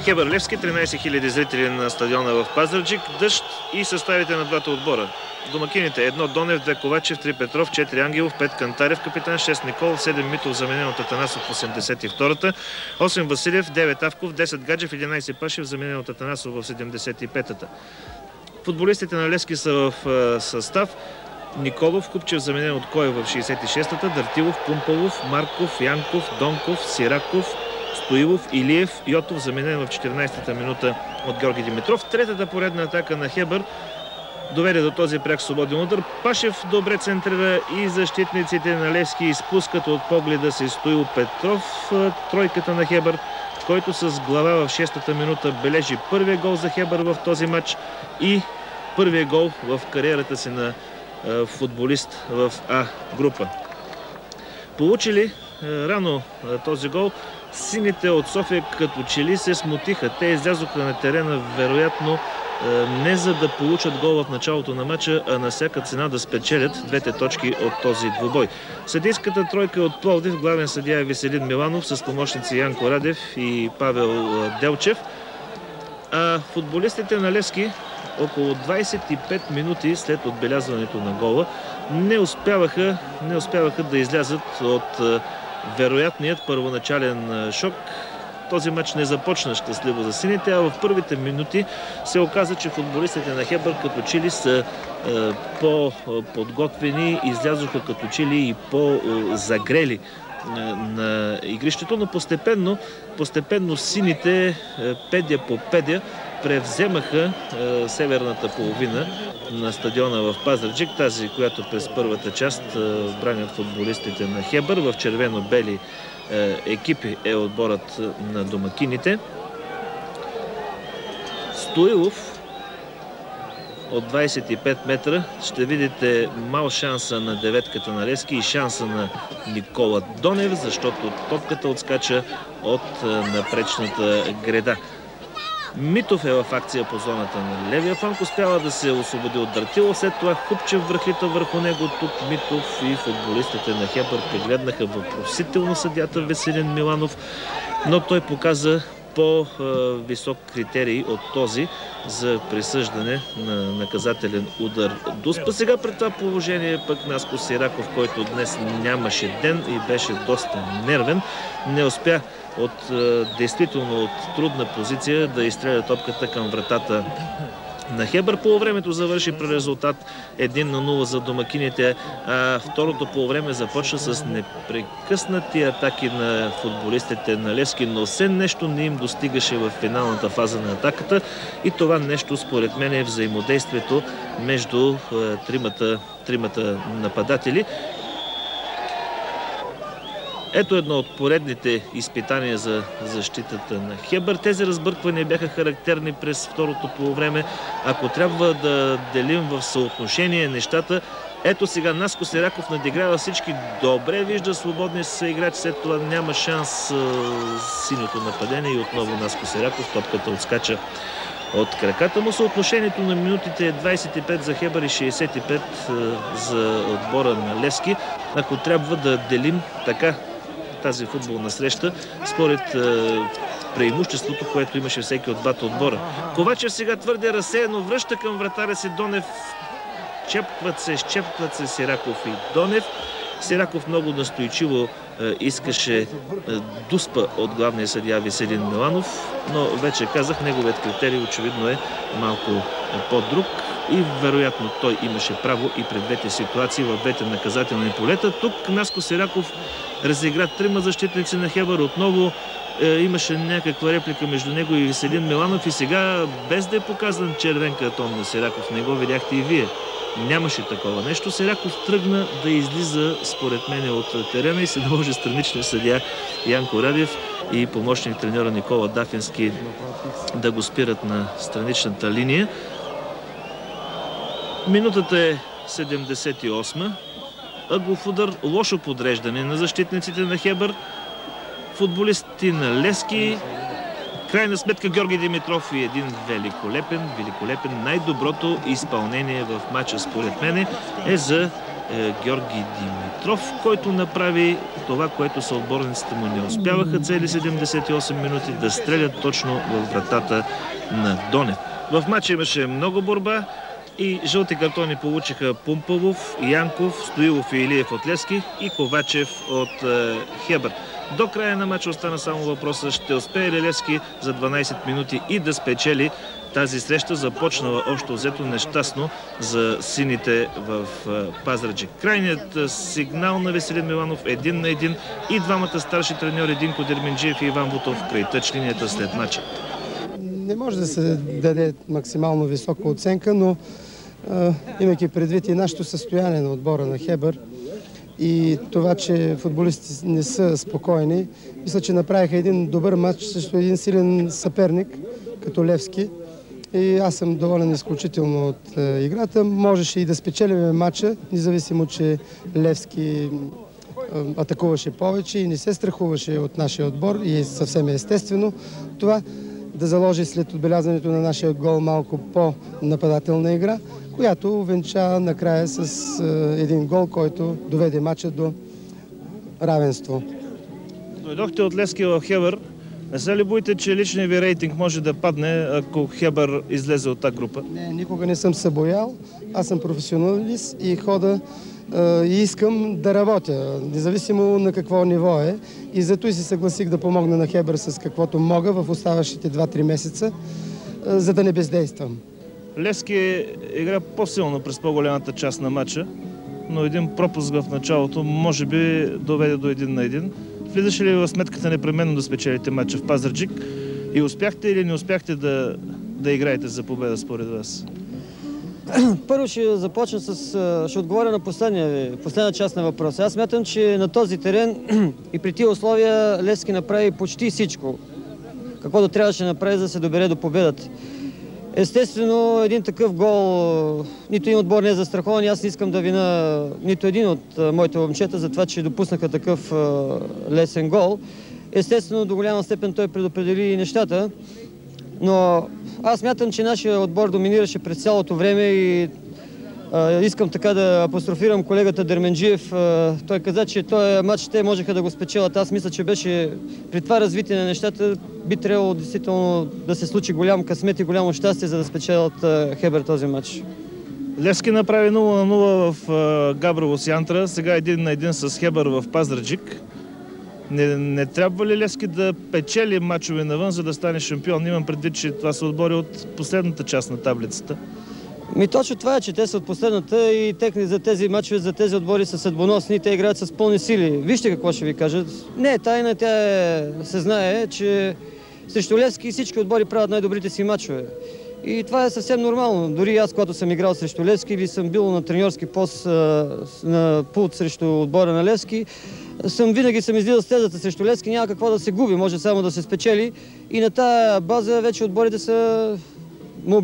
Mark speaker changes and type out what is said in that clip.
Speaker 1: Хебър Левски, 13 000 зрители на стадиона в Пазарджик, дъжд и съставите на двата отбора. Домакините: 1 Донев, 2 Ковачев, 3 Петров, 4 Ангелов, 5 Кантарев капитан, 6 Никол, 7 Митов заменен от Атанасов в 82-та, 8 Василев, 9 Авков, 10 Гаджев, 11 Пашев заменен от Атанасов в 75-та. Футболистите на Левски са в състав: Николов, Купчев заменен от Коев в 66-та, Дартилов, Пумпалов, Марков, Янков, Донков, Сираков, Стоилов, Илиев, Йотов заменен в 14-та минута от Георги Димитров. Третата поредна атака на Хебър доведе до този пряк свободен удар. Пашев добре центрира и защитниците на Левски изпускат от погледа си Стоил Петров. Тройката на Хебър, който с глава в 6-та минута бележи първия гол за Хебър в този матч и първия гол в кариерата си на футболист в А група. Получили рано този гол, сините от София като че ли се смутиха. Те излязоха на терена вероятно не за да получат гол в началото на матча, а на всяка цена да спечелят двете точки от този двубой. Съдийската тройка от Пловдив, главен съдия е Веселин Миланов с помощници Янко Радев и Павел Делчев. А футболистите на Левски около 25 минути след отбелязването на гола не успяваха да излязат от вероятният първоначален шок. Този матч не започна щастливо за сините, а в първите минути се оказа, че футболистите на Хебър като че ли са по-подготвени, излязоха като че ли и по-загрели на игрището, но постепенно сините педя по педя превземаха северната половина на стадиона в Пазарджик, тази, която през първата част бранят футболистите на Хебър. В червено-бели екипи е отборът на домакините. Стоилов от 25 метра. Ще видите мал шанса на деветката на Левски и шанса на Никола Донев, защото топката отскача от напречната греда. Митов е в акция по зоната на левия фланг, успява да се освободи от Дартилов, след това Купчев връхлита върху него. Тук Митов и футболистите на Хебър прегледнаха въпросително съдията Веселин Миланов, но той показа по-висок критерий от този за присъждане на наказателен удар Дуспа. Сега пред това положение пък Наско Сираков, който днес нямаше ден и беше доста нервен, не успя действително от трудна позиция да изстреля топката към вратата на Хебър. Полувремето завърши при резултат 1-0 за домакините, а второто полувреме започна с непрекъснати атаки на футболистите на Левски, но все нещо не им достигаше в финалната фаза на атаката и това нещо според мен е взаимодействието между тримата нападатели. Ето едно от поредните изпитания за защитата на Хебър. Тези разбърквания бяха характерни през второто полувреме. Ако трябва да делим в съотношение нещата, ето сега Наско Сираков надиграва всички. Добре вижда свободния съиграч, след това няма шанс синьото нападение и отново Наско Сираков. Топката отскача от краката му. Съотношението на минутите е 25 за Хебър и 65 за отбора на Левски. Ако трябва да делим така тази футболна среща според преимуществото, което имаше всеки от двата отбора. Ковачев сега твърде разсеяно връща към вратаря си Донев. Щепкват се Сираков и Донев. Сираков много настойчиво искаше Дуспа от главния съдия Веселин Миланов, но вече казах, неговият критерий очевидно е малко по-друг и вероятно той имаше право и пред двете ситуации в двете наказателни полета. Тук Наско Сираков разигра трима защитници на Хебър. Отново имаше някаква реплика между него и Веселин Миланов и сега, без да е показан червен картон на Сираков, не го видяхте и вие. Нямаше такова нещо. Сираков тръгна да излиза, според мен, от терена и се наложи страничния съдия Янко Радев и помощник треньора Никола Дафински да го спират на страничната линия. Минутата е 78. Ъглов удар, лошо подреждане на защитниците на Хебър. Футболисти на Левски. Крайна сметка Георги Димитров и един великолепен, най-доброто изпълнение в матча според мен е за Георги Димитров. Петров, който направи това, което съотборниците му не успяваха цели 78 минути да стрелят точно в вратата на Донев. В матча имаше много борба и жълти картони получиха Пумпалов, Янков, Стоилов и Илиев от Левски и Ковачев от Хебър. До края на матча остана само въпроса: ще успее ли Левски за 12 минути и да спечели тази среща, започнала общо взето нещастно за сините в Пазарджик. Крайният сигнал на Веселин Миланов 1-1 и двамата старши треньори Динко Дерменджиев и Иван Бутов край тъчлинията след матча.
Speaker 2: Не може да се даде максимално висока оценка, но имайки предвид и нашето състояние на отбора на Хебър и това, че футболистите не са спокойни, мисля, че направиха един добър матч срещу един силен съперник, като Левски. И аз съм доволен изключително от играта. Можеше и да спечелим матча, независимо, че Левски атакуваше повече и не се страхуваше от нашия отбор и съвсем естествено това да заложи след отбелязването на нашия гол малко по-нападателна игра, която увенча накрая с един гол, който доведе матча до равенство.
Speaker 1: Дойдохте от Левски в Хебър. Не се ли боите, че личният ви рейтинг може да падне, ако Хебър излезе от тази група?
Speaker 2: Не, никога не съм се боял. Аз съм професионалист и хода и искам да работя, независимо на какво ниво е. И зато и се съгласих да помогна на Хебър с каквото мога в оставащите 2-3 месеца, за да не бездействам.
Speaker 1: Левски игра по-силно през по-голямата част на матча, но един пропуск в началото може би доведе до 1-1. Влизаше ли в сметката непременно да спечелите матча в Пазарджик и успяхте или не успяхте да играете за победа според вас?
Speaker 3: Първо ще започна ще отговоря на последна част на въпроса. Аз смятам, че на този терен и при тия условия Левски направи почти всичко, каквото трябваше да направи, за да се добере до победата. Естествено, един такъв гол, нито един отбор не е застрахован и аз не искам да вина нито един от моите момчета за това, че допуснаха такъв лесен гол. Естествено, до голяма степен той предопредели нещата, но аз мятам, че нашия отбор доминираше през цялото време и искам така да апострофирам колегата Дерменджиев. Той каза, че този матч те можеха да го спечелят. Аз мисля, че беше при това развитие на нещата би трябвало действително да се случи голям късмет и голямо щастие, за да спечелят Хебър този матч.
Speaker 1: Левски направи 0-0 в Габрово с Янтра, сега 1-1 с Хебър в Пазарджик. Не трябва ли Левски да печели мачове навън, за да стане шампион? Имам предвид, че това са отбори от последната част на таблицата.
Speaker 3: Точно това е, че те са от последната и за тези мачове, за тези отбори са съдбоносни и те играят с пълни сили. Вижте какво ще ви кажа. Не е тайна, се знае, че срещу Левски всички отбори правят най-добрите си мачове. И това е съвсем нормално. Дори аз, когато съм играл срещу Левски или съм бил на треньорски пост на пулт срещу отбора на Левски, винаги съм излизал с тезата срещу Левски, няма какво да се губи, може само да се спечели. И на тая база вече отборите са